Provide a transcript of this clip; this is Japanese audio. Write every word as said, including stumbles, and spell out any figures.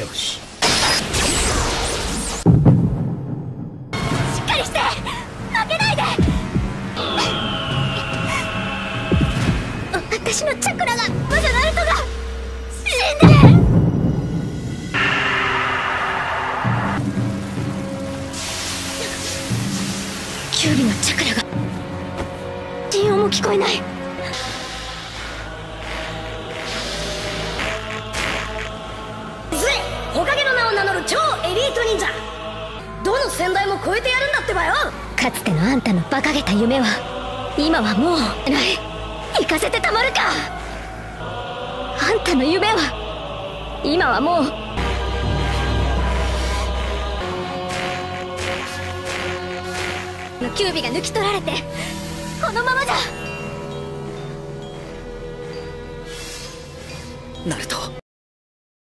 よし。しっかりして、負けないで。私のチャクラが魔女ナルトが死んでる。キュウリのチャクラが心音も聞こえない。 火影の名を名乗る超エリート忍者、どの先代も超えてやるんだってばよ。 かつてのあんたの馬鹿げた夢は今はもうない。行かせてたまるか。あんたの夢は今はもうキュウビが抜き取られてこのままじゃ。 ナルト。